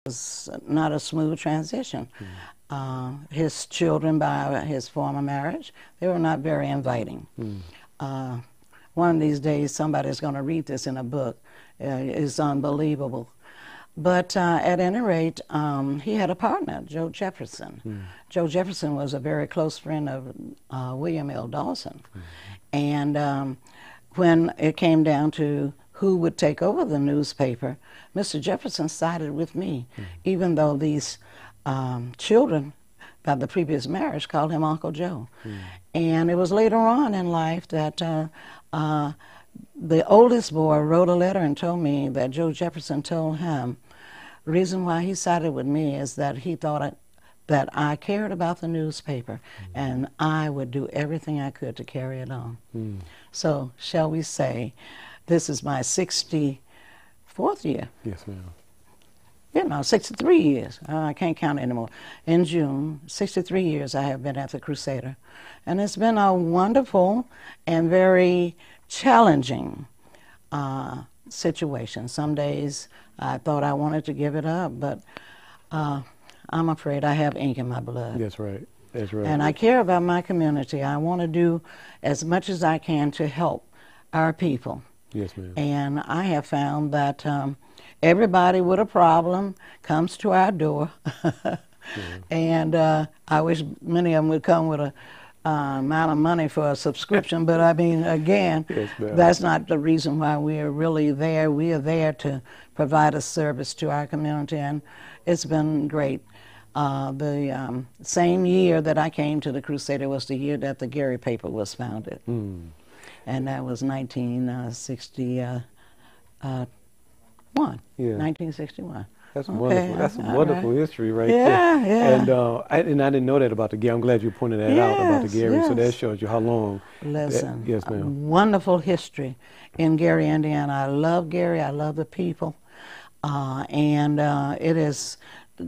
was not a smooth transition. His children, by his former marriage, they were not very inviting. One of these days, somebody's going to read this in a book. It's unbelievable. But at any rate, he had a partner, Joe Jefferson. Joe Jefferson was a very close friend of William L. Dawson. And when it came down to who would take over the newspaper, Mr. Jefferson sided with me, even though these children by the previous marriage called him Uncle Joe. And it was later on in life that the oldest boy wrote a letter and told me that Joe Jefferson told him the reason why he sided with me is that he thought that I cared about the newspaper and I would do everything I could to carry it on. So, shall we say, this is my 64th year. Yes, ma'am. You know, 63 years. I can't count anymore. In June, 63 years I have been at the Crusader. And it's been a wonderful and very challenging situation. Some days I thought I wanted to give it up, but I'm afraid I have ink in my blood. That's right. That's right. And I care about my community. I want to do as much as I can to help our people. Yes, ma'am. And I have found that everybody with a problem comes to our door. And I wish many of them would come with a amount of money for a subscription, but I mean, again, yes, that's not the reason why we are really there. We are there to provide a service to our community, and it's been great. The same year that I came to the Crusader was the year that the Gary paper was founded. And that was 1961. 1961. That's okay, wonderful. That's wonderful history right there. And I didn't know that about the Gary. I'm glad you pointed that out about the Gary. So that shows you how long. Listen, yes, ma'am. Wonderful history in Gary, Indiana. I love Gary. I love the people, and it's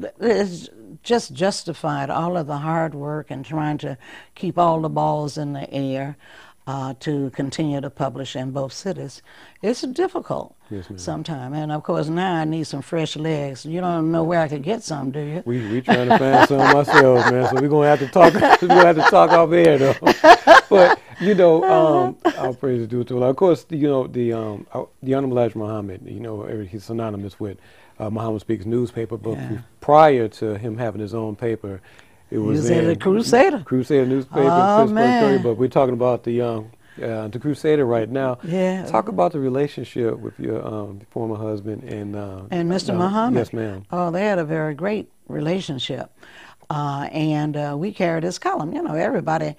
just justified all of the hard work and trying to keep all the balls in the air. To continue to publish in both cities. It's difficult sometimes. And of course now I need some fresh legs. You don't know where I could get some, do you? We trying to find some ourselves, man. So we're gonna have to talk. We're gonna have to talk off air, though. But you know, I'll praise due to it. Of course, you know the Honorable Elijah Muhammad. You know, he's synonymous with Muhammad Speaks newspaper. But prior to him having his own paper. It was in the Crusader. Crusader newspaper, Pittsburgh. But we're talking about the Crusader right now. Yeah. Talk about the relationship with your former husband and Mr. Muhammad. Yes, ma'am. Oh, they had a very great relationship, and we carried his column. You know, everybody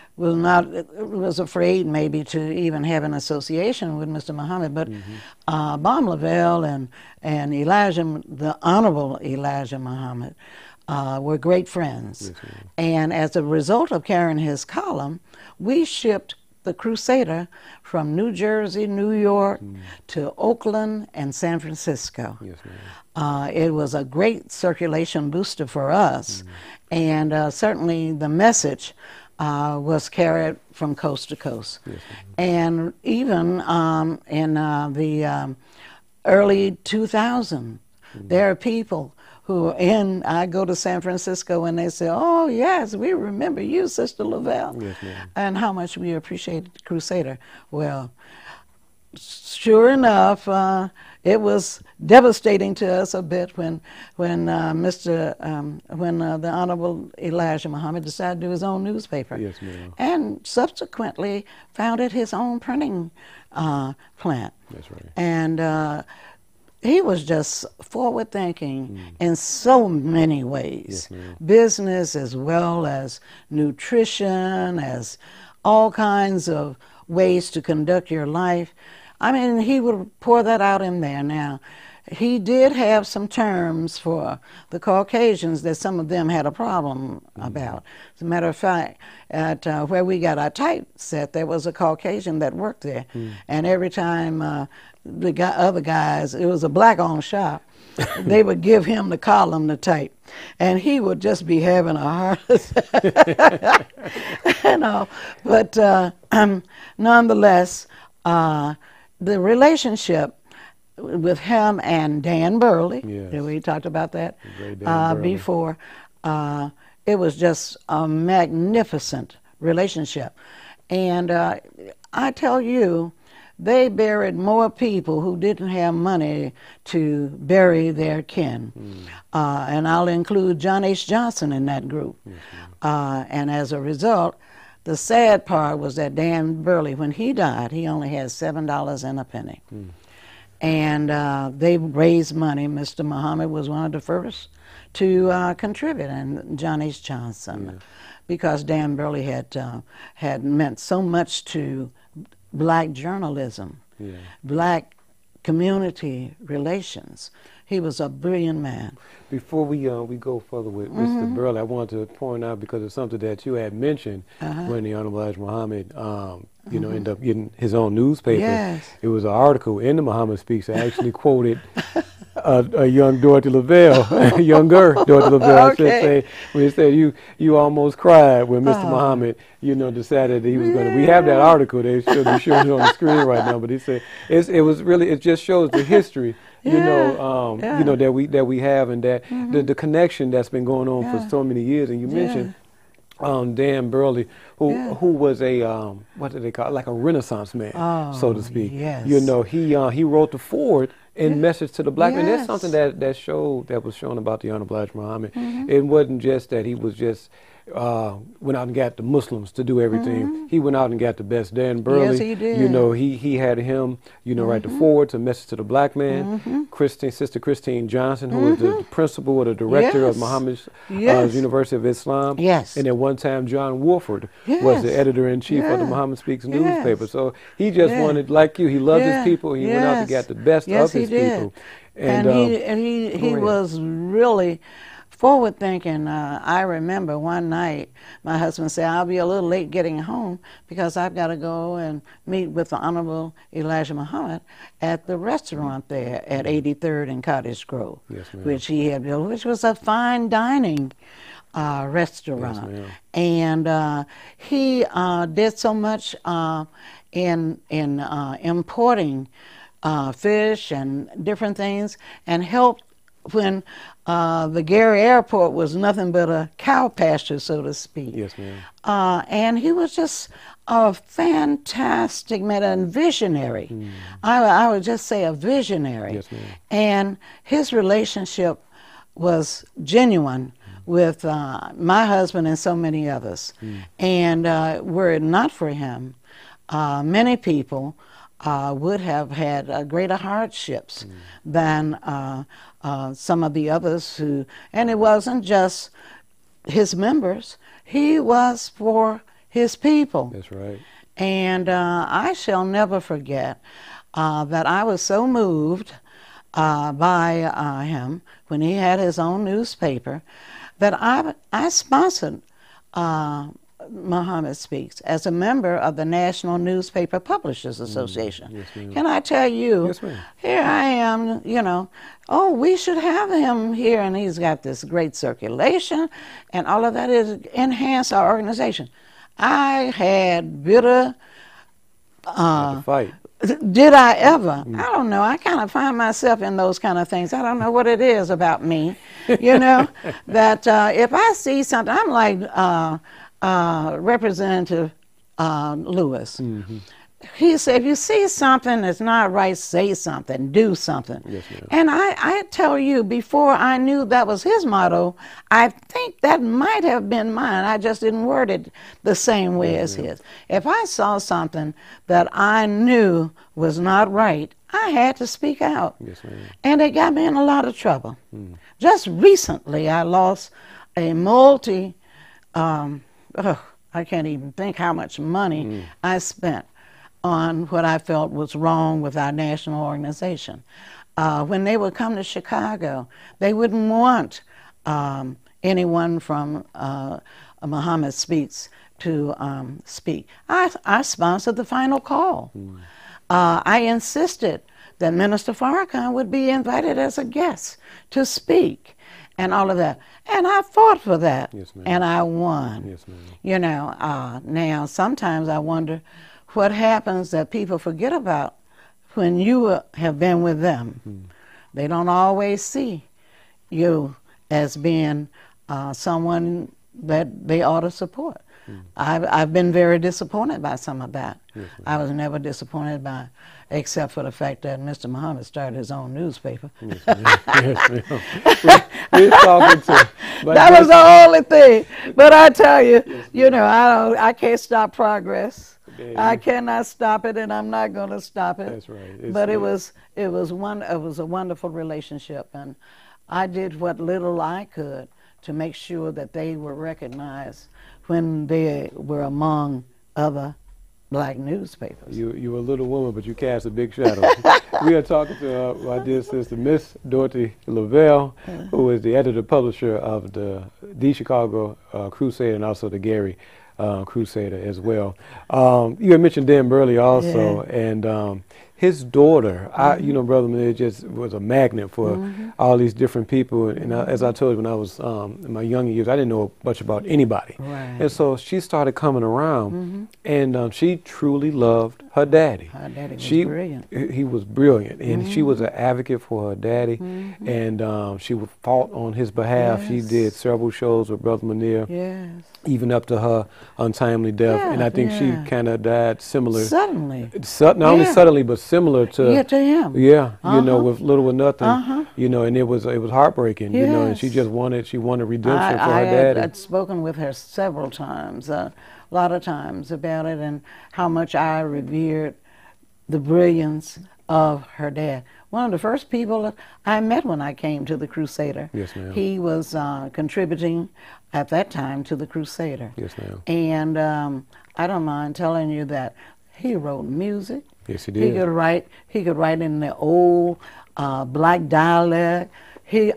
was afraid maybe to even have an association with Mr. Muhammad, but Baum Leavell and Elijah, the Honorable Elijah Muhammad. Were great friends. Yes, and as a result of carrying his column, we shipped the Crusader from New Jersey, New York, to Oakland and San Francisco. Yes, it was a great circulation booster for us, and certainly the message was carried from coast to coast. Yes, and even in the early 2000s, there are people who I go to San Francisco and they say, oh yes, we remember you, Sister Leavell, yes, ma'am. And how much we appreciated the Crusader. Well, sure enough, it was devastating to us a bit when the Honorable Elijah Muhammad decided to do his own newspaper. Yes, ma'am. And subsequently founded his own printing plant. That's right. And he was just forward-thinking in so many ways. Yes, business as well as nutrition, as all kinds of ways to conduct your life. I mean, he would pour that out in there. Now, he did have some terms for the Caucasians that some of them had a problem about. As a matter of fact, at where we got our typeset, there was a Caucasian that worked there. And every time the other guys, it was a black-owned shop, they would give him the column to type. And he would just be having a heart attack. You know, but nonetheless, the relationship with him and Dan Burley. Yes. We talked about that Great Dan Burley. before. It was just a magnificent relationship. And I tell you, they buried more people who didn't have money to bury their kin. And I'll include John H. Johnson in that group. And as a result, the sad part was that Dan Burley, when he died, he only had $7 and a penny. And they raised money. Mr. Muhammad was one of the first to contribute, and John H. Johnson, because Dan Burley had meant so much to black journalism, black community relations. He was a brilliant man. Before we go further with Mr. Burley, I wanted to point out, because it's something that you had mentioned when the Honorable Elijah Muhammad, you know, ended up getting his own newspaper. Yes. It was an article in the Muhammad Speaks that actually quoted a young Dorothy Leavell, younger Dorothy Leavell, Okay. when he said you almost cried when Mr. Muhammad, you know, decided that he was going to. We have that article. They should be showing it on the screen right now. But he said it was really, it just shows the history. You know, you know, that we have, and that the connection that's been going on for so many years. And you mentioned Dan Burley, who was a what did they call it? Like a Renaissance man, so to speak. Yes. You know, he wrote the foreword in Message to the Black Man. That's something that was shown about the Honorable Elijah Muhammad. It wasn't just that he was just went out and got the Muslims to do everything. He went out and got the best. Dan Burley, Yes, he did. you know, he had him, you know, write the foreword to Message to the Black Man. Sister Christine Johnson, who was the principal or the director of Muhammad's University of Islam. Yes. And at one time, John Wolford was the editor-in-chief of the Muhammad Speaks newspaper. So he just wanted, like you, he loved his people. He went out to get the best of his people. And he was really forward thinking. I remember one night my husband said, I'll be a little late getting home because I've got to go and meet with the Honorable Elijah Muhammad at the restaurant there at 83rd and Cottage Grove, which he had built, which was a fine dining restaurant. And he did so much in importing fish and different things, and helped when the Gary Airport was nothing but a cow pasture, so to speak. Yes, ma'am. And he was just a fantastic man and visionary. I would just say a visionary. Yes, ma'am. And his relationship was genuine with my husband and so many others. And were it not for him, many people would have had greater hardships than some of the others who, and it wasn't just his members, he was for his people. That's right. And I shall never forget that I was so moved by him when he had his own newspaper that I sponsored Muhammad Speaks as a member of the National Newspaper Publishers Association. Yes, can I tell you, yes, here I am, you know, oh, we should have him here, and he's got this great circulation, and all of that is enhance our organization. I had bitter fight. Did I ever? I don't know. I kind of find myself in those kind of things. I don't know what it is about me, you know, that if I see something, I'm like Representative Lewis. He said, if you see something that's not right, say something, do something. Yes, ma'am. And I tell you, before I knew that was his motto, I think that might have been mine. I just didn't word it the same way as his. If I saw something that I knew was not right, I had to speak out. Yes, ma'am. And it got me in a lot of trouble. Just recently, I lost a I can't even think how much money I spent on what I felt was wrong with our national organization. When they would come to Chicago, they wouldn't want anyone from Muhammad Speaks to speak. I sponsored the final call. I insisted that Minister Farrakhan would be invited as a guest to speak and all of that. And I fought for that, and I won. Yes, ma'am. You know, now sometimes I wonder what happens that people forget about when you have been with them, they don't always see you as being someone that they ought to support. I've been very disappointed by some of that. Yes, I was never disappointed by, except for the fact that Mr. Muhammad started his own newspaper. Yes, we're talking to. That was the only thing. But I tell you, you know, I can't stop progress. I cannot stop it, and I'm not going to stop it. That's right. But it was a wonderful relationship, and I did what little I could to make sure that they were recognized when they were among other black newspapers. You were a little woman, but you cast a big shadow. We are talking to my dear sister, Miss Dorothy Leavell, who is the editor-publisher of the Chicago Crusader and also the Gary Crusader as well. You had mentioned Dan Burley also, and his daughter, you know, Brother Munir just was a magnet for all these different people. And as I told you, when I was in my younger years, I didn't know much about anybody. Right. And so she started coming around, and she truly loved her daddy. Her daddy was brilliant. He was brilliant, and she was an advocate for her daddy, and she fought on his behalf. Yes. She did several shows with Brother Munir. Yes. Even up to her untimely death, and I think she kind of died similar. Suddenly. Not only suddenly, but similar to to him. Yeah, you know, with little or nothing. You know, and it was heartbreaking. Yes. You know, and she wanted redemption for her daddy. I'd spoken with her several times, a lot of times about it, and how much I revered the brilliance of her dad. One of the first people I met when I came to the Crusader. Yes, ma'am. He was contributing at that time to the Crusader. Yes, ma'am. And I don't mind telling you that he wrote music. Yes, he did. He could write in the old black dialect. He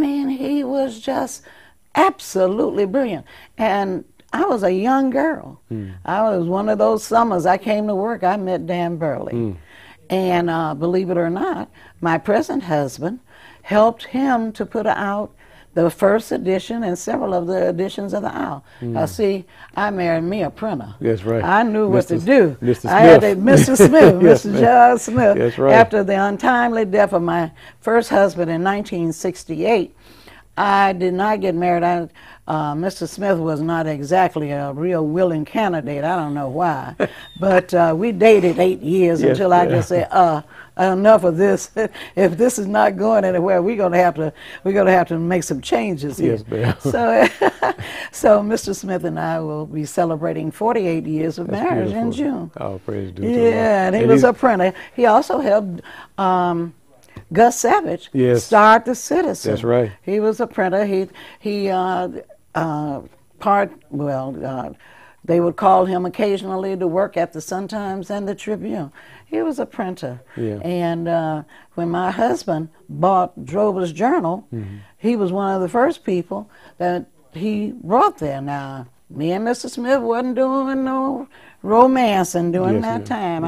was just absolutely brilliant. And I was a young girl. I was one of those summers I came to work, I met Dan Burley. And believe it or not, my present husband helped him to put out the first edition and several of the editions of the Owl. See, I married me a printer. That's right. I knew what to do. Mr. Smith. I had Mr. Smith, Yes, Mr. John Smith. That's right. After the untimely death of my first husband in 1968, I did not get married. Mr. Smith was not exactly a real willing candidate. I don't know why, but we dated 8 years until I just said, enough of this. If this is not going anywhere, we're gonna have to make some changes here. Yes, ma'am. So Mr. Smith and I will be celebrating 48 years of marriage in June. Oh, praise be to God. Yeah, and he was a printer. He also helped Gus Savage start the Citizen. That's right. He was a printer. They would call him occasionally to work at the Sun-Times and the Tribune. He was a printer. Yeah. And when my husband bought Drover's Journal, he was one of the first people that he brought there. Now, me and Mr. Smith wasn't doing no romancing during that time.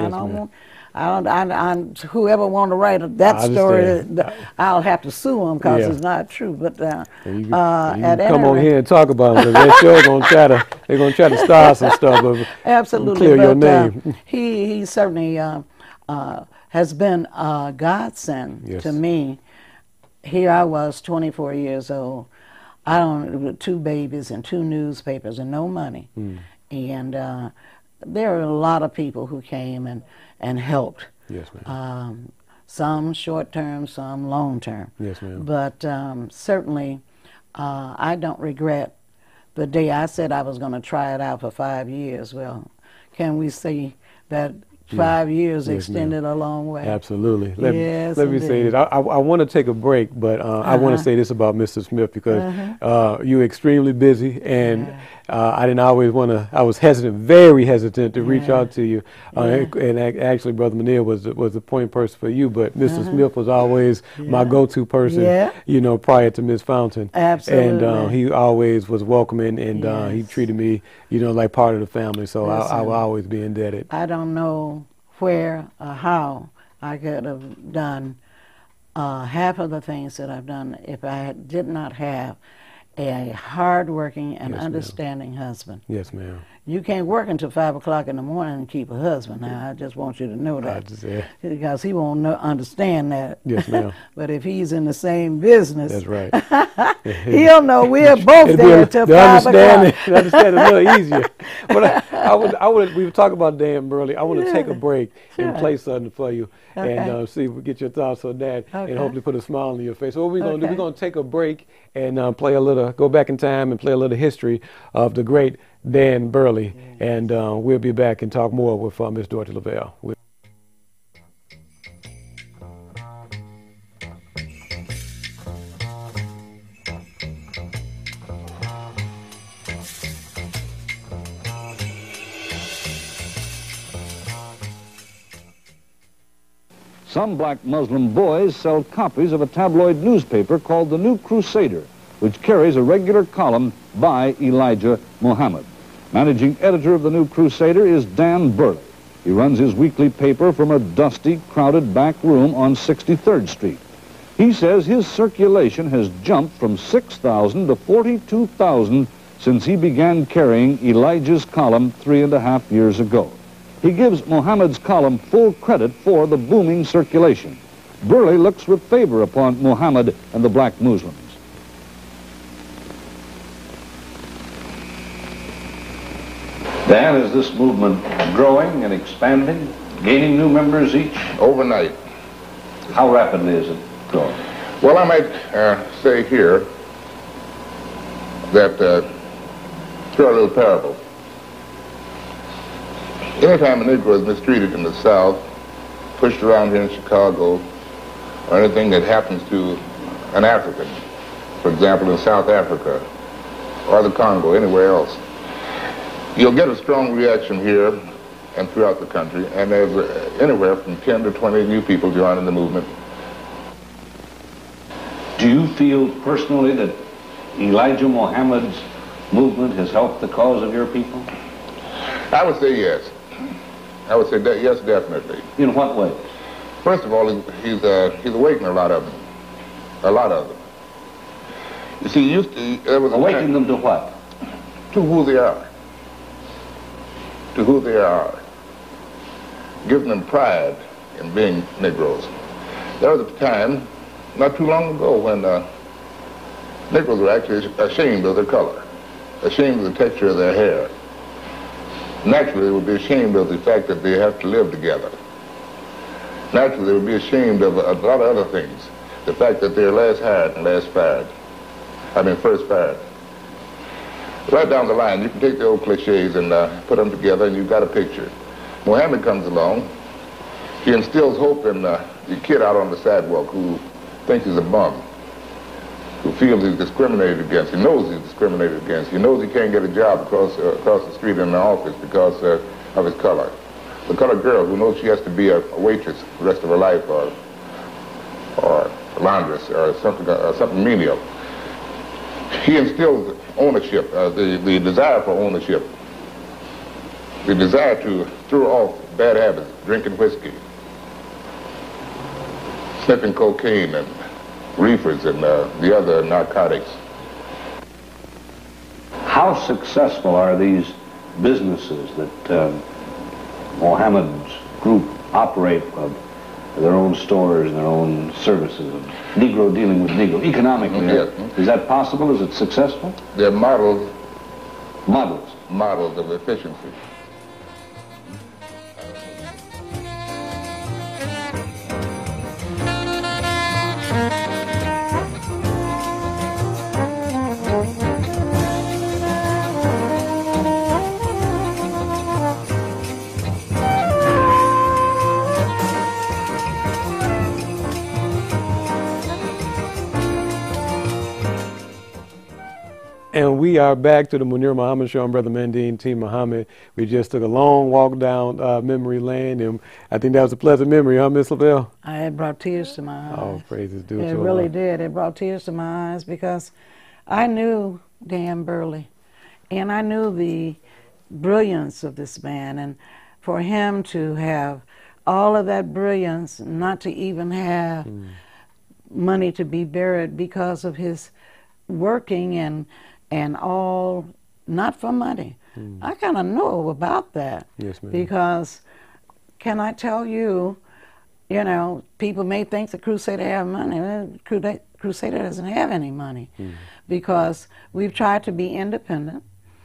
Whoever want to write that story, I'll have to sue them because it's not true. But you come on here and talk about it, because they're sure they're gonna try to style some stuff, but absolutely clear your name. He certainly has been a godsend to me. Here I was, 24 years old. With 2 babies and 2 newspapers and no money, and there were a lot of people who came and helped. Yes, ma'am. Some short term, some long term. Yes, ma'am. But certainly, I don't regret the day I said I was going to try it out for 5 years. Well, can we see that 5 years extended a long way? Absolutely. Let me say this. I want to take a break, but I want to say this about Mr. Smith, because you're extremely busy, and I didn't always want to. I was very hesitant to reach out to you. And actually, Brother Munir was the point person for you, but Mr. Smith was always my go-to person. You know, prior to Miss Fountain. Absolutely. And he always was welcoming, and he treated me, you know, like part of the family. So I will always be indebted. I don't know where or how I could have done half of the things that I've done if I did not have a hard-working and understanding husband. Yes, ma'am. You can't work until 5 o'clock in the morning and keep a husband. Now, I just want you to know that. Because he won't understand that. Yes, ma'am. But if he's in the same business, that's right. He'll know we're both there till 5 o'clock. Understand it a little easier. But we were talking about Dan Burley. I want to take a break and play something for you and see if we get your thoughts on that and hopefully put a smile on your face. So what we're going to do, we're going to take a break and go back in time and play a little history of the great Dan Burley, and we'll be back and talk more with Miss Dorothy Leavell. Some black Muslim boys sell copies of a tabloid newspaper called the New Crusader, which carries a regular column by Elijah Muhammad. Managing editor of the New Crusader is Dan Burley. He runs his weekly paper from a dusty, crowded back room on 63rd Street. He says his circulation has jumped from 6,000 to 42,000 since he began carrying Elijah's column 3.5 years ago. He gives Muhammad's column full credit for the booming circulation. Burley looks with favor upon Muhammad and the black Muslims. Dan, is this movement growing and expanding, gaining new members each? Overnight. How rapidly is it growing? Well, I might say here that, through a little parable. Anytime a Negro is mistreated in the South, pushed around here in Chicago, or anything that happens to an African, for example, in South Africa, or the Congo, anywhere else, you'll get a strong reaction here and throughout the country, and there's anywhere from 10 to 20 new people joining the movement. Do you feel personally that Elijah Muhammad's movement has helped the cause of your people? I would say yes. I would say that, yes, definitely. In what way? First of all, he's awakened a lot of them. A lot of them. You see, awakened them to what? To who they are. To who they are. Giving them pride in being Negroes. There was a time, not too long ago, when Negroes were actually ashamed of their color, ashamed of the texture of their hair. Naturally, they would be ashamed of the fact that they have to live together. Naturally, they would be ashamed of a lot of other things. The fact that they're last hired and last fired. First fired. Right down the line, you can take the old cliches and put them together and you've got a picture. Muhammad comes along. He instills hope in the kid out on the sidewalk who thinks he's a bum, who feels he's discriminated against. He knows he's discriminated against. He knows he can't get a job across the street in the office because of his color. The colored girl who knows she has to be a waitress the rest of her life, or a laundress, or something menial. He instills ownership, the desire for ownership, the desire to throw off bad habits, drinking whiskey, sniffing cocaine and reefers and the other narcotics. How successful are these businesses that Muhammad's group operate of their own stores and their own services, of Negro dealing with Negro, economically? Yes. Is that possible? Is it successful? They're models. Models? Models of efficiency. And we are back to the Munir Muhammad Show. I'm Brother Mandene T. Muhammad. We just took a long walk down memory lane, and I think that was a pleasant memory, huh, Miss Leavell? It brought tears to my eyes. Oh, praises due to It really did. It brought tears to my eyes because I knew Dan Burley, and I knew the brilliance of this man, and for him to have all of that brilliance, not to even have money to be buried because of his working and all, not for money, I kind of know about that. Yes, ma'am. Because, can I tell you, you know, people may think the Crusader have money. Well, Crusader doesn't have any money because we've tried to be independent,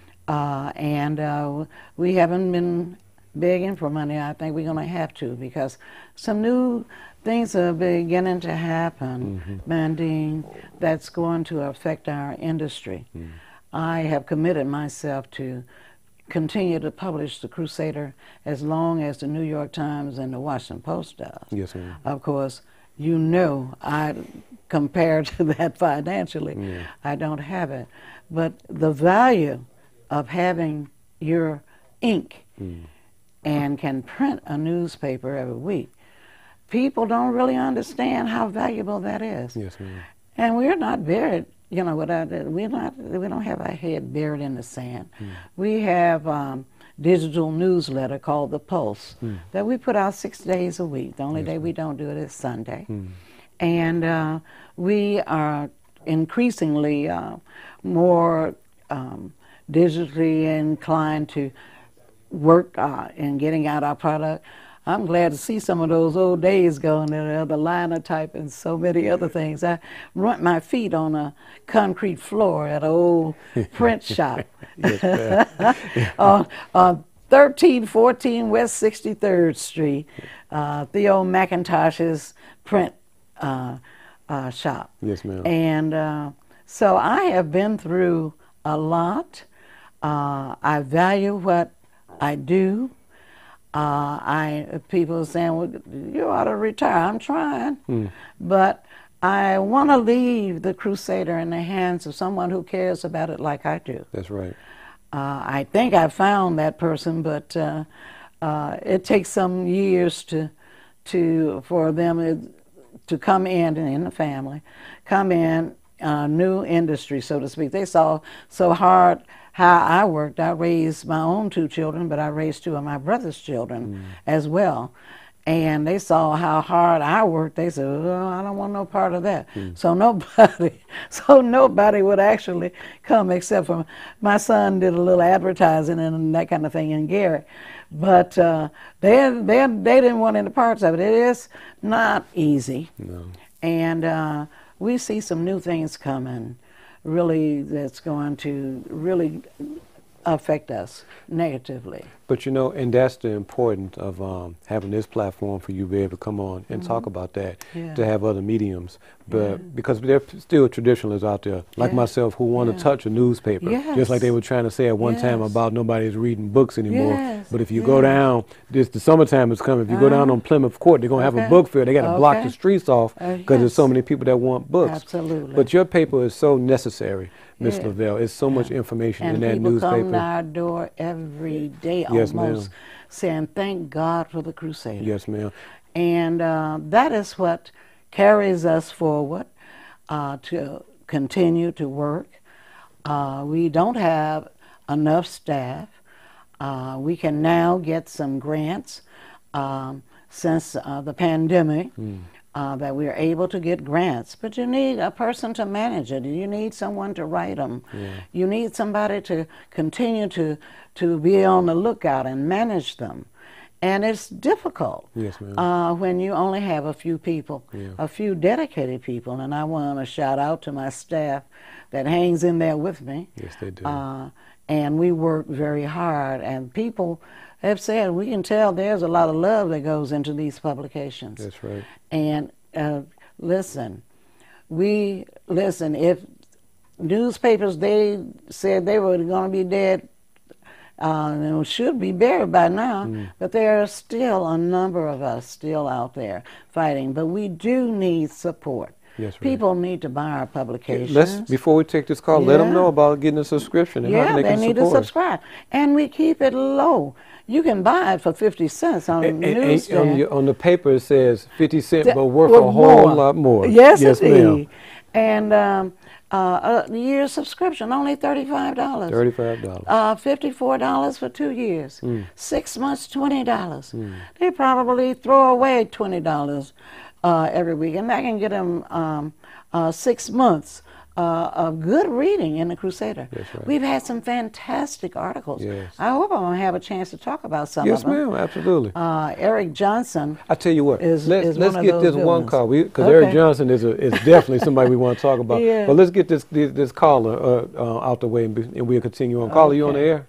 and we haven't been begging for money. I think we're going to have to, because some new things are beginning to happen, Mandene, that's going to affect our industry. I have committed myself to continue to publish the Crusader as long as the New York Times and the Washington Post does. Yes, ma'am. Of course, you know, compared to that financially, I don't have it. But the value of having your ink and can print a newspaper every week, people don't really understand how valuable that is. Yes, ma'am. And we're not buried, you know, we don't have our head buried in the sand. We have digital newsletter called The Pulse that we put out 6 days a week. The only day we don't do it is Sunday. And we are increasingly more digitally inclined to work in getting out our product. I'm glad to see some of those old days going, the linotype and so many other things. I run my feet on a concrete floor at an old print shop on 1314 West 63rd Street, Theo McIntosh's print shop. Yes, ma'am. And so I have been through a lot. I value what I do. People are saying, well, you ought to retire. I'm trying. But I want to leave the Crusader in the hands of someone who cares about it like I do. That's right. I think I found that person, but it takes some years for them to come in the family, come in new industry, so to speak. They saw so hard how I worked. I raised my own 2 children, but I raised 2 of my brother's children as well. And they saw how hard I worked. They said, oh, I don't want no part of that. So nobody would actually come except for my son did a little advertising and that kind of thing in Gary. But they didn't want any parts of it. It is not easy. No. And we see some new things coming, really, that's going to really affect us negatively. But you know, and that's the importance of having this platform for you to be able to come on and talk about that, to have other mediums. But because there are still traditionalists out there, like myself, who want to touch a newspaper, just like they were trying to say at one time about nobody's reading books anymore. But if you go down, the summertime is coming, if you go down on Plymouth Court, they're going to have a book fair. They got to block the streets off because there's so many people that want books. Absolutely. But your paper is so necessary, Miss Leavell. It's so much information in that newspaper. And people come to our door every day almost saying, thank God for the Crusader. Yes, ma'am. And that is what carries us forward to continue to work. We don't have enough staff. We can now get some grants since the pandemic. That we are able to get grants, but you need a person to manage it. You need someone to write them. You need somebody to continue to be on the lookout and manage them. And it's difficult when you only have a few people, a few dedicated people. And I want to shout out to my staff that hangs in there with me. Yes, they do. And we work very hard. And people have said, we can tell there's a lot of love that goes into these publications. That's right. And listen, if newspapers, they said they were going to be dead, and should be buried by now, but there are still a number of us still out there fighting. But we do need support. Yes, right. People need to buy our publications. Before we take this call, let them know about getting a subscription and how they can need to subscribe. And we keep it low. You can buy it for 50 cents on the newsstand. On the paper it says 50 cents, but worth a whole lot more. Yes, indeed. And a year's subscription, only $35. $35. $54 for 2 years. 6 months, $20. They probably throw away $20 every week, and that can get them 6 months of good reading in the Crusader. That's right. We've had some fantastic articles. Yes. I hope I'm going to have a chance to talk about some Yes, of them. ma'am, absolutely. Eric Johnson. I tell you what, is let's one of get those this good one ones. call, because Okay. Eric Johnson is definitely somebody we want to talk about. Yeah. But let's get this caller out the way, and we'll continue on. Caller, you on the air?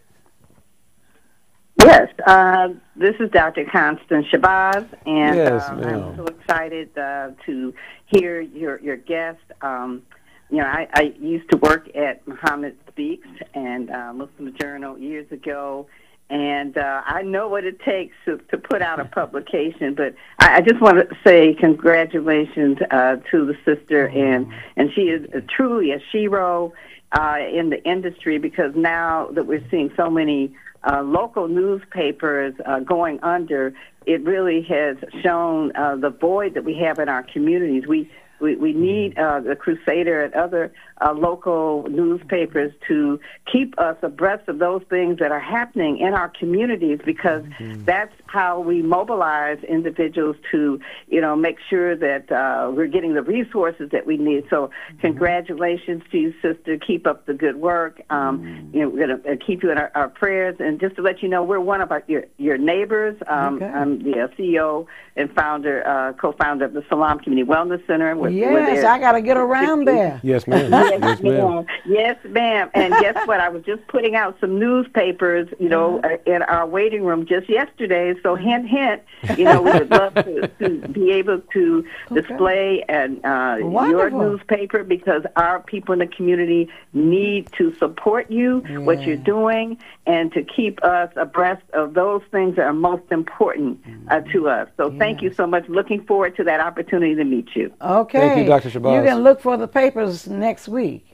Yes, this is Dr. Constance Shabazz, and Yes, I'm so excited to hear your guest. You know, I used to work at Muhammad Speaks and Muslim Journal years ago, and I know what it takes to put out a publication. But I just want to say congratulations to the sister, and she is truly a shero in the industry, because now that we're seeing so many local newspapers going under, it really has shown the void that we have in our communities. We need the Crusader and other local newspapers to keep us abreast of those things that are happening in our communities, because that's how we mobilize individuals to, you know, make sure that we're getting the resources that we need. So congratulations to you, sister. Keep up the good work. You know, we're going to keep you in our prayers. And just to let you know, we're one of your neighbors. Okay. I'm the CEO and co-founder of the Salam Community Wellness Center. Yes, I got to get around there. Yes, ma'am. Yes, ma'am. Yes, ma'am. And guess what? I was just putting out some newspapers, you know, in our waiting room just yesterday. So hint, hint, you know, we would love to be able to display your newspaper, because our people in the community need to support you, what you're doing, and to keep us abreast of those things that are most important to us. So thank you so much. Looking forward to that opportunity to meet you. Okay. Thank you, Dr. Shabazz. You can look for the papers next week.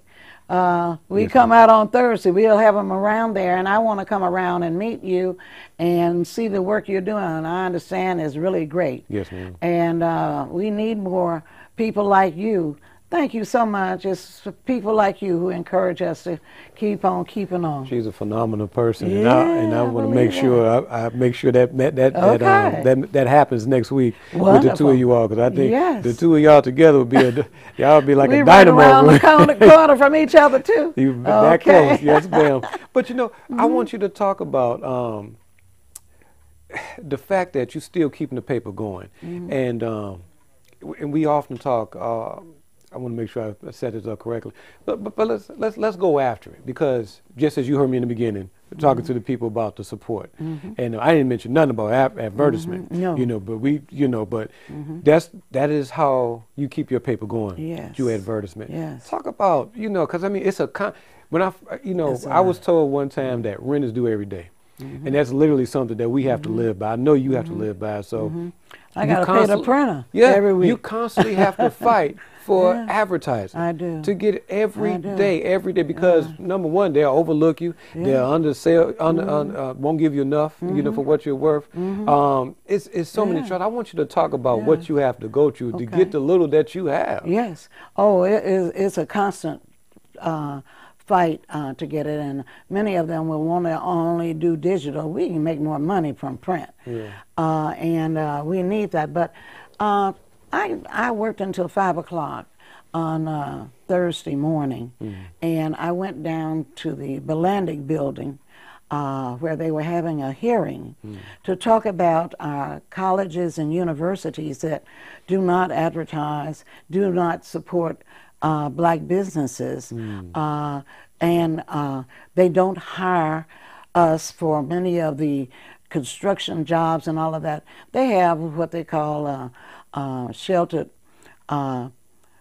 We come out on Thursday. We'll have them around there, and I want to come around and meet you and see the work you're doing. I understand is really great. Yes, ma'am. And we need more people like you. Thank you so much. It's people like you who encourage us to keep on keeping on. She's a phenomenal person, Yeah, and I want to believe make sure I make sure that happens next week with the two Wonderful. of you all, because I think Yes. the two of y'all together would be y'all be like We a run dynamo. around the corner from each other too. That close, yes, ma'am. But you know, I want you to talk about the fact that you're still keeping the paper going, and we often talk. I want to make sure I set this up correctly, but let's go after it, because just as you heard me in the beginning, talking to the people about the support, and I didn't mention nothing about advertisement, No. you know, but that is how you keep your paper going. Yes. Through advertisement. Yes. Talk about, you know, because I mean, it's when I was told one time that rent is due every day. And that's literally something that we have to live by. I know you have to live by. So I got to pay the printer every week. You constantly have to fight for advertising. I do. To get every day, because number one, they'll overlook you. They'll undersell, won't give you enough, you know, for what you're worth. It's so many troubles. I want you to talk about what you have to go through to get the little that you have. Yes. Oh, it's a constant fight to get it, and many of them will want to only do digital. We can make more money from print, and we need that. But I worked until 5 o'clock on Thursday morning, and I went down to the Belandic building where they were having a hearing to talk about colleges and universities that do not advertise, do not support black businesses, and they don't hire us for many of the construction jobs and all of that. They have what they call sheltered, I'm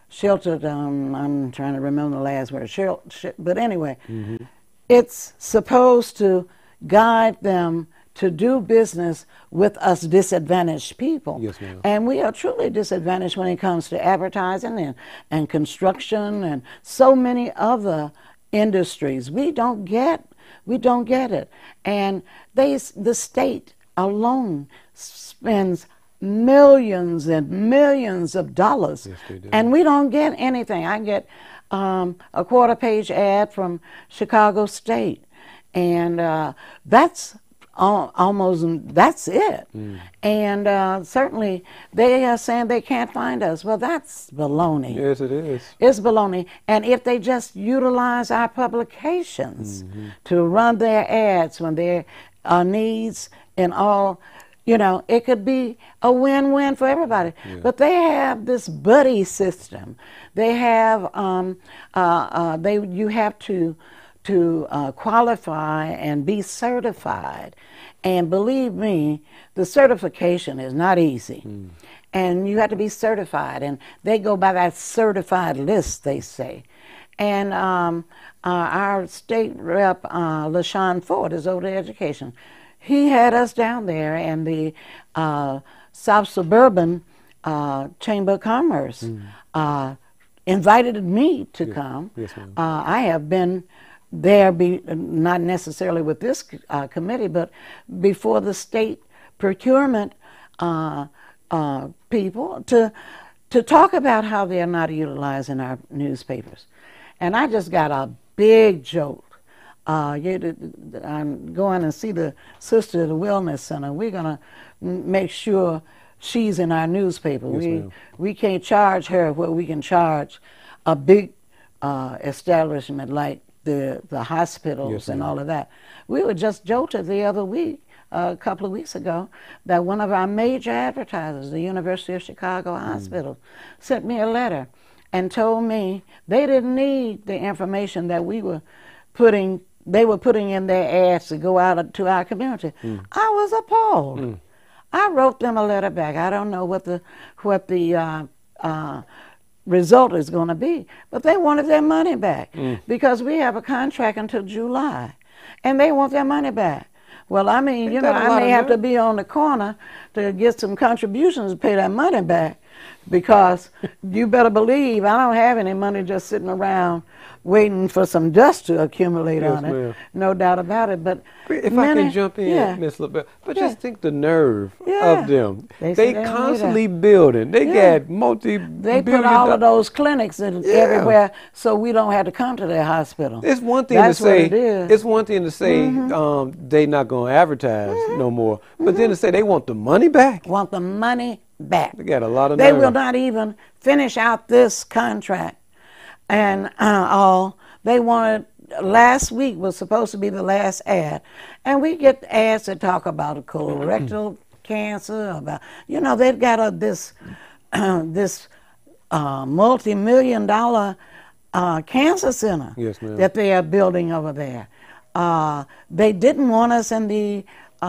trying to remember the last word, but anyway, it's supposed to guide them to do business with us disadvantaged people. Yes, ma'am. And we are truly disadvantaged when it comes to advertising and construction and so many other industries. We don't get it. And the state alone spends millions and millions of dollars. Yes, they do. And we don't get anything. I get a quarter-page ad from Chicago State. And that's almost that's it. And certainly they are saying they can't find us. Well, that's baloney. Yes, it is. It's baloney. And if they just utilize our publications to run their ads when there are needs and all, you know, it could be a win-win for everybody. But they have this buddy system. They have, you have to qualify and be certified. And believe me, the certification is not easy. And you have to be certified. And they go by that certified list, they say. And our state rep, LaShawn Ford, is over to education. He had us down there, and the South Suburban Chamber of Commerce invited me to come. Yes, ma'am. I have been there, not necessarily with this committee, but before the state procurement people to talk about how they are not utilizing our newspapers. And I just got a big jolt. I'm going and see the sister at the Wellness Center. We're going to make sure she's in our newspaper. Yes, we can't charge her what we can charge a big establishment like the hospitals. Yes, and ma'am. all of that. We were just jolted the other week, a couple of weeks ago, that one of our major advertisers, the University of Chicago Hospital, sent me a letter and told me they didn't need the information that they were putting in their ads to go out to our community. I was appalled. I wrote them a letter back. I don't know what the result is going to be, but they wanted their money back because we have a contract until July, and they want their money back. Well, I mean, you know, I may have to be on the corner to get some contributions to pay that money back, because you better believe I don't have any money just sitting around waiting for some dust to accumulate on it. Ma'am. No doubt about it. But if I can jump in, Miss LaBelle, but just think the nerve of them. They constantly building. They got They put all of those clinics in everywhere, so we don't have to come to their hospital. It's one thing to say. It's one thing to say they not going to advertise no more, but then to say they want the money back. Want the money back. They got a lot of They nerve. will not even finish out this contract. And all they wanted, last week was supposed to be the last ad. And we get ads that talk about colorectal cancer, about, you know, they've got this multi-million-dollar cancer center that they are building over there. They didn't want us in the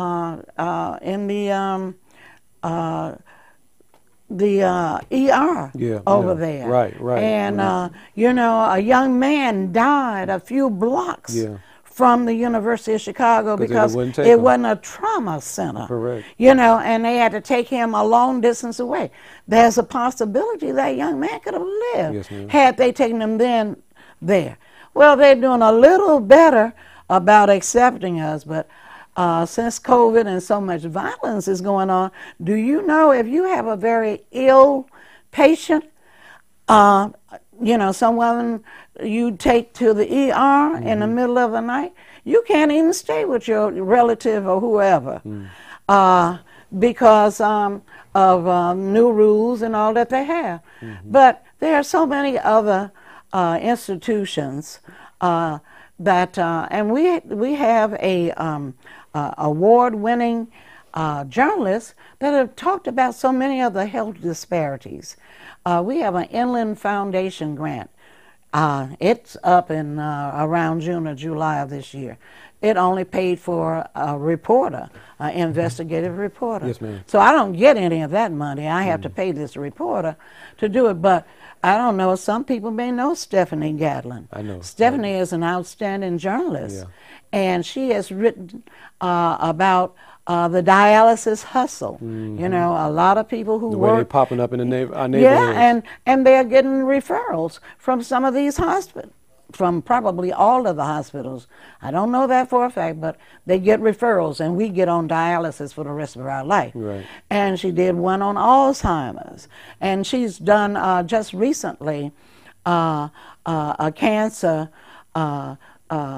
ER over there. Right. And, you know, a young man died a few blocks from the University of Chicago because it wasn't a trauma center. Correct. You know, and they had to take him a long distance away. There's a possibility that young man could have lived had they taken him then there. Well, they're doing a little better about accepting us, but since COVID and so much violence is going on, do you know if you have a very ill patient, you know, someone you take to the ER in the middle of the night, you can't even stay with your relative or whoever because of new rules and all that they have. But there are so many other institutions that, and we have a award-winning journalists that have talked about so many of the health disparities. We have an Inland Foundation grant. It's up in around June or July of this year. It only paid for a reporter, an investigative reporter. Yes, ma'am. So I don't get any of that money. I have to pay this reporter to do it. But I don't know, some people may know Stephanie Gatlin. I know. Stephanie is an outstanding journalist. And she has written about the dialysis hustle. You know, a lot of people who work. They're popping up in our neighborhoods. Yeah, and they're getting referrals from some of these hospitals, from probably all of the hospitals. I don't know that for a fact, but they get referrals, and we get on dialysis for the rest of our life. Right. And she did one on Alzheimer's. And she's done just recently a cancer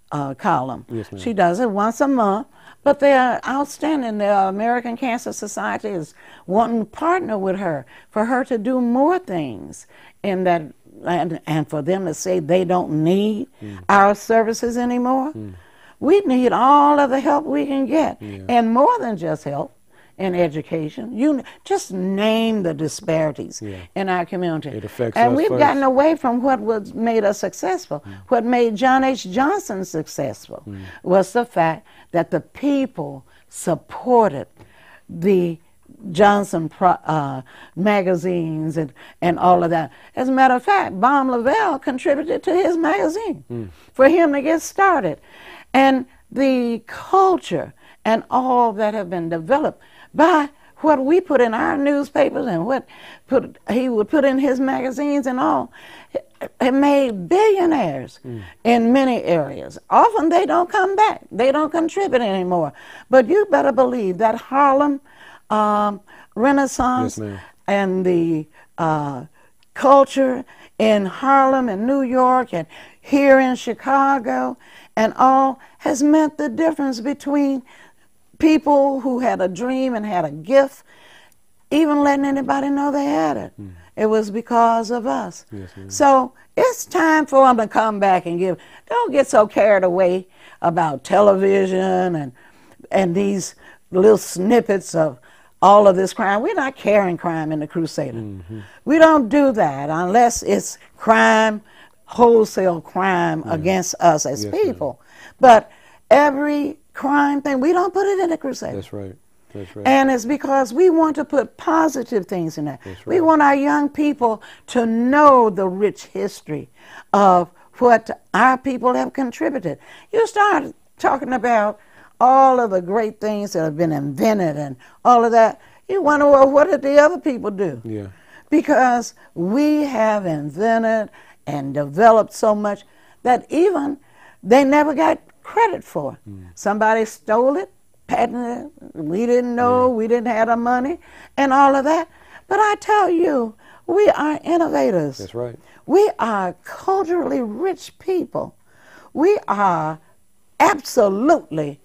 column. Yes, ma'am. She does it once a month, but they are outstanding. The American Cancer Society is wanting to partner with her for her to do more things in that, and for them to say they don't need our services anymore. We need all of the help we can get, and more than just help in education. You just name the disparities in our community. It affects and us we've first. gotten away from what was made us successful. What made John H. Johnson successful was the fact that the people supported the Johnson magazines and all of that. As a matter of fact, Baum Leavell contributed to his magazine for him to get started. And the culture and all that have been developed by what we put in our newspapers and what he would put in his magazines and all, it made billionaires in many areas. Often they don't come back. They don't contribute anymore. But you better believe that Harlem Renaissance and the culture in Harlem and New York and here in Chicago and all has meant the difference between people who had a dream and had a gift, even letting anybody know they had it. It was because of us. So it's time for them to come back and give. Don't get so carried away about television and these little snippets of all of this crime. We're not carrying crime in the Crusader. We don't do that unless it's crime, wholesale crime against us as people. But every crime thing, we don't put it in the Crusader. That's right. That's right. And it's because we want to put positive things in that. That's right. We want our young people to know the rich history of what our people have contributed. You start talking about all of the great things that have been invented and all of that. You wonder, well, what did the other people do? Yeah. Because we have invented and developed so much that even they never got credit for. Somebody stole it, patented it, we didn't know, we didn't have the money, and all of that. But I tell you, we are innovators. That's right. We are culturally rich people. We are absolutely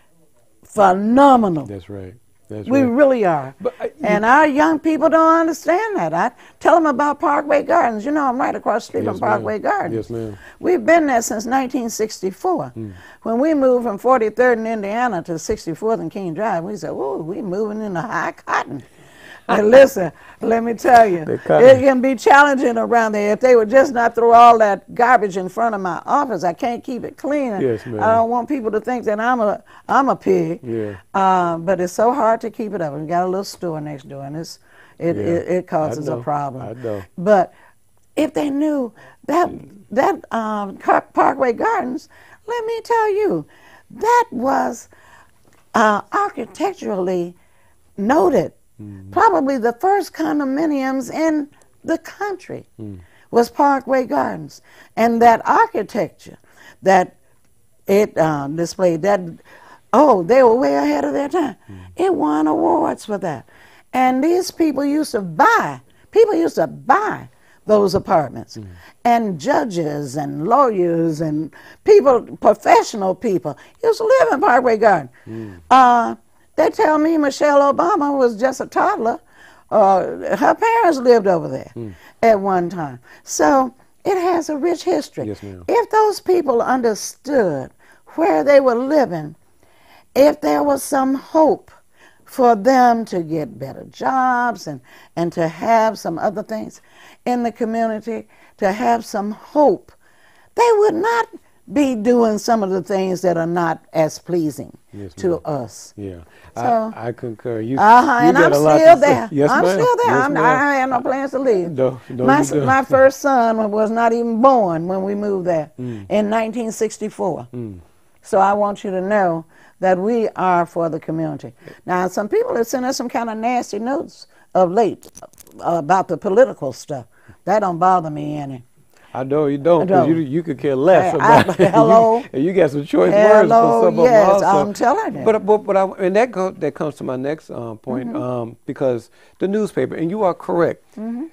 phenomenal. That's right. That's We right. really are. But, and our young people don't understand that. I tell them about Parkway Gardens. You know, I'm right across the street from Parkway Gardens. Yes, ma'am. We've been there since 1964. When we moved from 43rd in Indiana to 64th and King Drive, we said, oh, we're moving into high cotton. And listen, let me tell you, it can be challenging around there. If they would just not throw all that garbage in front of my office, I can't keep it clean. Yes, ma'am. I don't want people to think that I'm a pig. Yeah. But it's so hard to keep it up. We got a little store next door, and it causes a problem. I know. But if they knew that Parkway Gardens, let me tell you, that was architecturally noted. Probably the first condominiums in the country was Parkway Gardens. And that architecture that it displayed, that, they were way ahead of their time. It won awards for that. And these people used to buy those apartments. And judges and lawyers and people, professional people, used to live in Parkway Garden. They tell me Michelle Obama was just a toddler. Her parents lived over there at one time. So it has a rich history. Yes, ma'am. If those people understood where they were living, if there was some hope for them to get better jobs and to have some other things in the community, to have some hope, they would not be doing some of the things that are not as pleasing to us. Yeah, so, I concur. You and got I'm a lot still to say. there. Yes, I'm ma'am. still there. Yes, ma'am. I have no plans to leave. No, my first son was not even born when we moved there in 1964. So I want you to know that we are for the community. Now, some people have sent us some kind of nasty notes of late about the political stuff. That don't bother me any. I know you don't, because you could care less about it. Hello. And you got some choice words for some of them also. I'm telling you. And that comes to my next point, because the newspaper, and you are correct,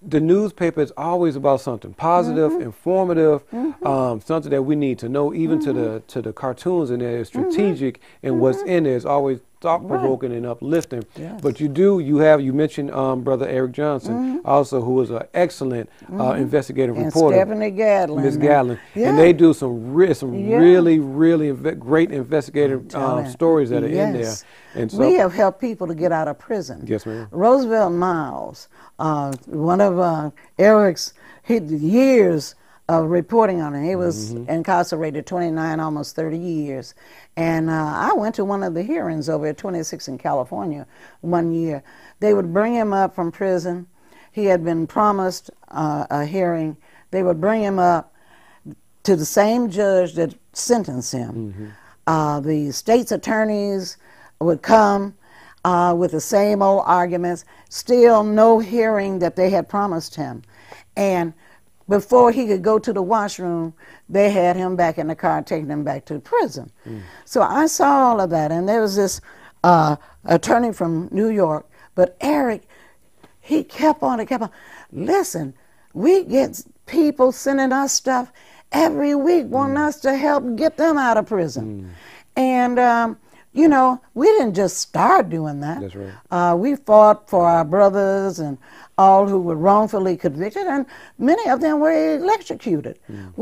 the newspaper is always about something positive, informative, something that we need to know. Even to the cartoons in there, it's strategic, and what's in there is always thought-provoking and uplifting. Yes. But you mentioned Brother Eric Johnson, also, who is an excellent investigative and reporter. Stephanie Gadlin. Miss Gadlin. Yeah. And they do some really great investigative stories that are in there. And so, we have helped people to get out of prison. Yes, ma'am. Roosevelt Miles, one of Eric's years of reporting on it. He was incarcerated 29, almost 30 years. And I went to one of the hearings over at 26 in California one year. They would bring him up from prison. He had been promised a hearing. They would bring him up to the same judge that sentenced him. The state's attorneys would come with the same old arguments, still no hearing that they had promised him. And before he could go to the washroom, they had him back in the car, taking him back to prison. So I saw all of that, and there was this attorney from New York, but Eric, he kept on and kept on. Listen, we get people sending us stuff every week, wanting us to help get them out of prison. And you know, we didn't just start doing that. That's right. We fought for our brothers and all who were wrongfully convicted, and many of them were electrocuted.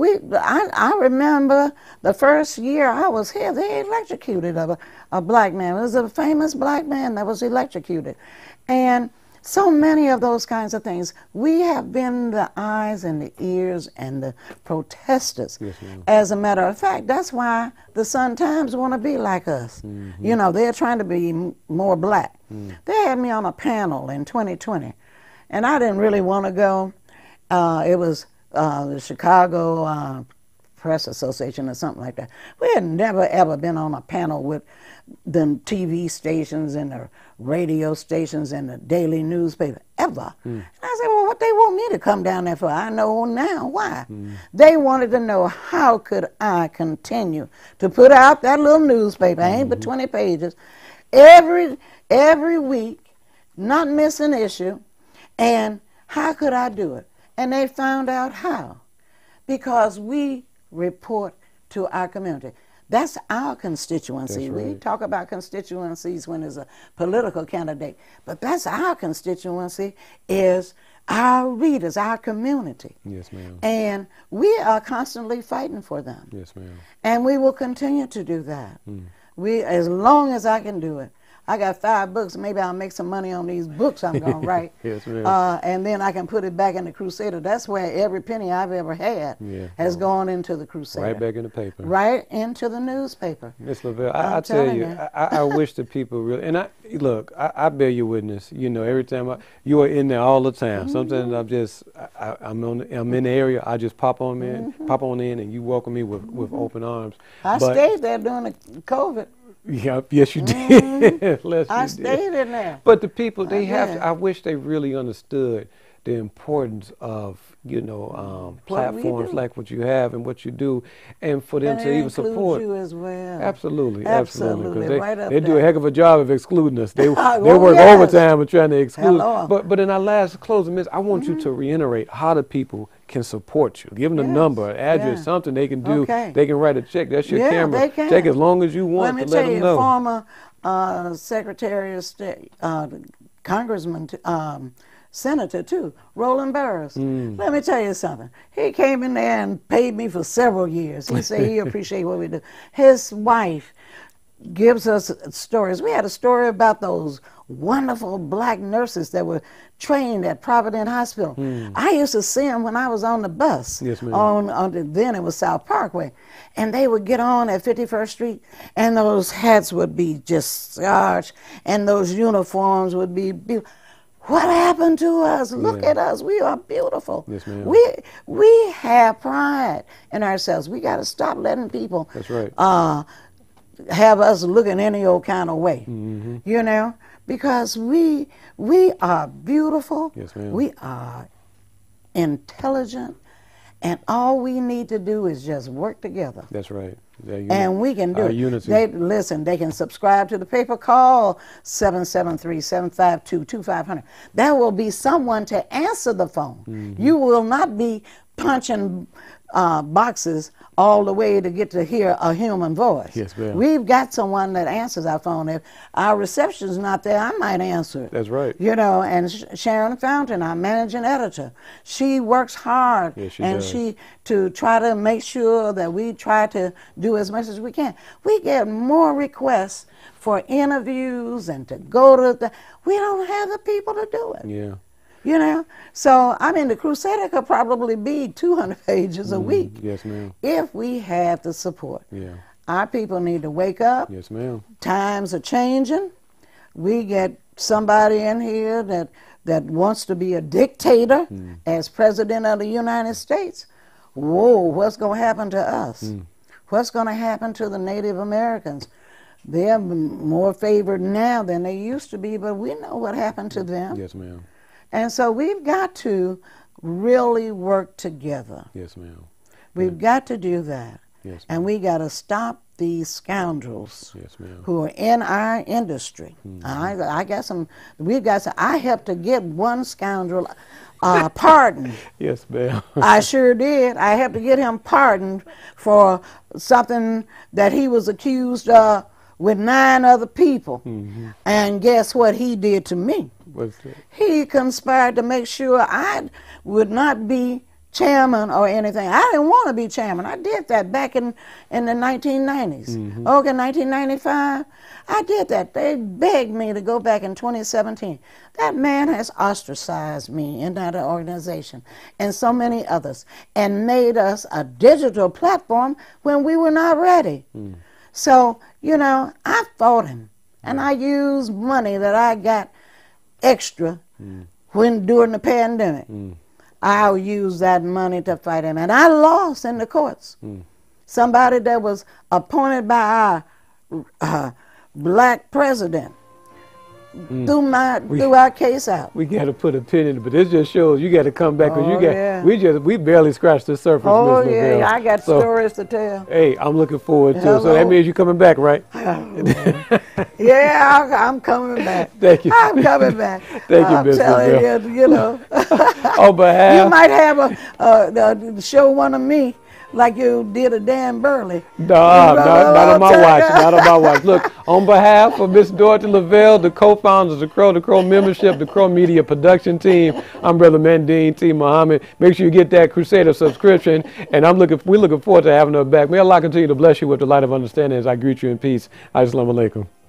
I remember the first year I was here, they electrocuted a black man. It was a famous black man that was electrocuted. And so many of those kinds of things. We have been the eyes and the ears and the protesters. Yes, ma'am. As a matter of fact, that's why the Sun-Times want to be like us. You know, they're trying to be more black. They had me on a panel in 2020, and I didn't really want to go. It was the Chicago Press Association or something like that. We had never, ever been on a panel with the TV stations and the radio stations and the daily newspaper, ever. And I said, well, what they want me to come down there for? I know now why. They wanted to know, how could I continue to put out that little newspaper, ain't but 20 pages, every week, not miss an issue, and how could I do it? And they found out how. Because we report to our community. That's our constituency. That's right. We talk about constituencies when there's a political candidate, but that's our constituency, is our readers, our community. Yes, ma'am. And we are constantly fighting for them. Yes, ma'am. And we will continue to do that. As long as I can do it. I got 5 books. Maybe I'll make some money on these books I'm going to write. Yes, ma'am. And then I can put it back in the Crusader. That's where every penny I've ever had has gone into the Crusader. Right back in the paper. Right into the newspaper. Miss Leavell, I tell you, I wish that people really, and I bear you witness. You know, every time you are in there all the time. Sometimes I'm in the area. I just pop on in, and you welcome me with open arms. I stayed there during the COVID. Yeah, yes, you did. I stayed in there. But the people, I wish they really understood the importance of, platforms like what you have and what you do, and for them to even support you as well. Absolutely. Right They do a heck of a job of excluding us. They work yes. overtime and trying to exclude. Hello. But in our last closing minutes, I want you to reiterate how the people can support you. Give them a number, an address, something they can do. Okay. They can write a check. That's your camera. They can. Take as long as you want to let them know. Former Secretary of State, Congressman, Senator too, Roland Barrows. Let me tell you something. He came in there and paid me for several years. He said he appreciated what we do. His wife gives us stories. We had a story about those wonderful black nurses that were trained at Providence Hospital. I used to see them when I was on the bus. Yes, ma'am. Then it was South Parkway. And they would get on at 51st Street, and those hats would be just starched, and those uniforms would be beautiful. What happened to us? Look at us. We are beautiful. Yes, ma'am. We have pride in ourselves. We got to stop letting people That's right. have us looking any old kind of way. You know? Because we are beautiful. Yes, ma'am. We are intelligent. And all we need to do is just work together. That's right. And we can do it. Unity. Listen, they can subscribe to the paper. Call 773-752-2500. There will be someone to answer the phone. You will not be punching boxes all the way to get to hear a human voice. Yes, ma'am. We've got someone that answers our phone. If our reception's not there, I might answer it. That's right. You know, and Sharon Fountain, our managing editor, she works hard. Yes, she and does. to try to make sure that we try to do as much as we can. We get more requests for interviews and to go to we don't have the people to do it. Yeah. You know, so I mean, the Crusader could probably be 200 pages a week. Yes, ma'am. If we have the support. Yeah. Our people need to wake up. Yes, ma'am. Times are changing. We get somebody in here that wants to be a dictator as president of the United States. Whoa, what's going to happen to us? What's going to happen to the Native Americans? They're more favored now than they used to be, but we know what happened to them. Yes, ma'am. And so we've got to really work together. Yes, ma'am. We've got to do that. Yes, and we got to stop these scoundrels yes, ma'am. who are in our industry. I got some, we've got some, I helped to get one scoundrel pardoned. Yes, ma'am. I sure did. I helped to get him pardoned for something that he was accused of with 9 other people. And guess what he did to me? What's that? He conspired to make sure I would not be chairman or anything. I didn't want to be chairman. I did that back in the 1990s. Okay, 1995, I did that. They begged me to go back in 2017. That man has ostracized me in that organization and so many others and made us a digital platform when we were not ready. So, you know, I fought him, and I used money that I got extra during the pandemic. I'll use that money to fight him, and I lost in the courts. Somebody that was appointed by our black president threw our case out. We got to put a pin in it, but this just shows you got to come back because yeah. we barely scratched the surface. Oh Ms. yeah, Leavell. I got stories to tell. Hey, I'm looking forward to it. So Hello. that means you're coming back, right? Yeah, I'm coming back. Thank you. I'm coming back. Thank you, I'm Ms. telling Leavell. you, you know. On behalf, You might have a show one of me like you did a Dan Burley. not on my watch. Not on my watch. Look, on behalf of Miss Dorothy Leavell, the co-founders of the CROE membership, the CROE Media production team, I'm Brother Mandene Muhammad. Make sure you get that Crusader subscription, and we're looking forward to having her back. May Allah continue to bless you with the light of understanding as I greet you in peace. Assalamu alaikum.